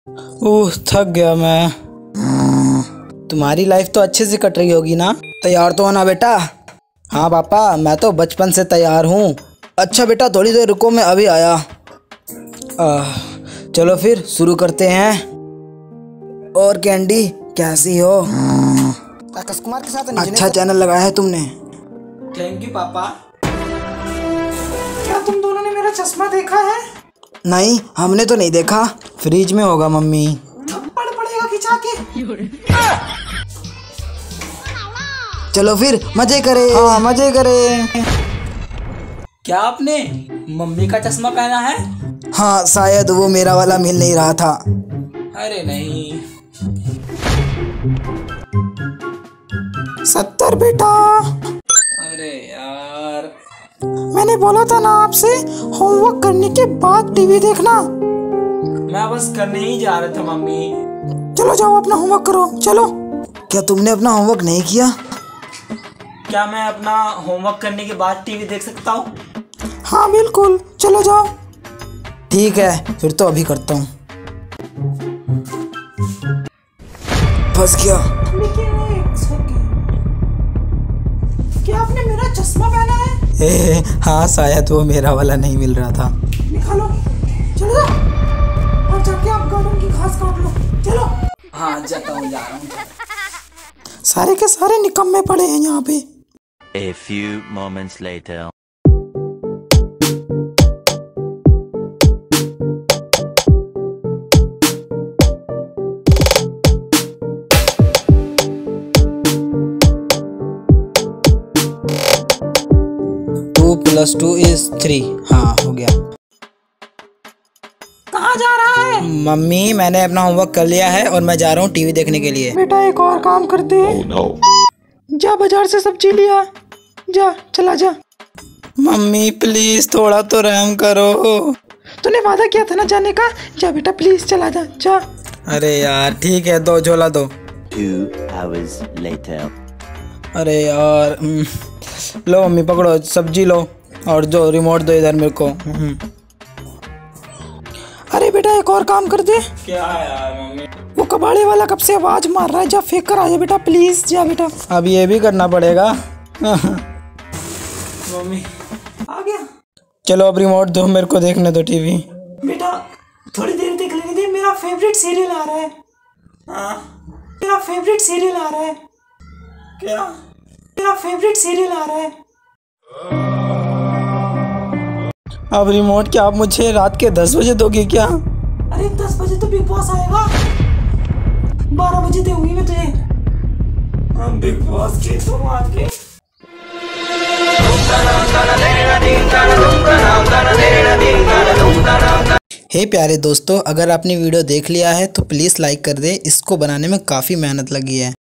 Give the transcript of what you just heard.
ओह थक गया मैं। तुम्हारी लाइफ तो अच्छे से कट रही होगी ना? तैयार तो हो ना बेटा? हाँ पापा, मैं तो बचपन से तैयार हूँ। अच्छा बेटा थोड़ी देर रुको, मैं अभी आया। चलो फिर शुरू करते हैं। और कैंडी कैसी हो? आकाश कुमार के साथ अच्छा चैनल लगाया है तुमने। थैंक यू पापा। क्या तुम दोनों ने मेरा चश्मा देखा है? नहीं, हमने तो नहीं देखा। फ्रिज में होगा मम्मी। थप्पड़ पड़ेगा खिंचा के। चलो फिर मजे करें। हाँ मजे करें। क्या आपने मम्मी का चश्मा पहना है? हाँ शायद वो मेरा वाला मिल नहीं रहा था। अरे नहीं। 70 बेटा। अरे यार, मैंने बोला था ना आपसे होमवर्क करने के बाद टीवी देखना। मैं बस करने ही जा रहा था मम्मी। चलो जाओ अपना होमवर्क करो, चलो। क्या तुमने अपना होमवर्क नहीं किया? क्या मैं अपना होमवर्क करने के बाद टीवी देख सकता हूँ? हाँ बिल्कुल, चलो जाओ। ठीक है फिर तो अभी करता हूँ। फंस गया। क्या आपने मेरा चश्मा पहना है? हाँ शायद वो मेरा वाला नहीं मिल रहा था। निकालो, चलो जाओ और जाके आप गार्डन की घास काट लो, चलो। हाँ जाता हूँ, जा रहा हूँ। सारे के सारे निकम्मे पड़े हैं यहाँ पे। A few moments later. Two plus 2 is 3। हाँ हो गया। कहाँ जा रहा है? मम्मी मैंने अपना होमवर्क कर लिया है और मैं जा रहा हूँ टीवी देखने के लिए। बेटा एक और काम करते हैं। जा बाजार से सब्जी लिया, जा चला जा। मम्मी प्लीज थोड़ा तो रहम करो। तूने वादा किया था ना जाने का, जा बेटा प्लीज चला जा, जा। अरे यार ठीक है, दो झोला दो। 2 hours later. अरे यार लो मम्मी पकड़ो सब्जी लो और जो रिमोट दो इधर मेरे को। अरे बेटा एक और काम कर दे। क्या यार मम्मी? वो कबाड़े वाला कब से आवाज मार रहा है, जा फेंक कर आ जा बेटा प्लीज, जा बेटा। अब ये भी करना पड़ेगा। मम्मी आ गया। चलो अब रिमोट दो मेरे को, देखने दो टीवी। बेटा थोड़ी देर देख लेने दे, मेरा फेवरेट सीरियल आ रहा है। मेरा फेवरेट सीरियल आ रहा है। क्या? मेरा फेवरेट सीरियल आ रहा है। अब रिमोट क्या आप मुझे रात के 10 बजे दोगे क्या? अरे 10 बजे तो बिग बॉस आएगा, 12 बजे दूंगी मैं तुझे। बिग बॉस के तो आज के। हे प्यारे दोस्तों, अगर आपने वीडियो देख लिया है तो प्लीज़ लाइक कर दें। इसको बनाने में काफ़ी मेहनत लगी है।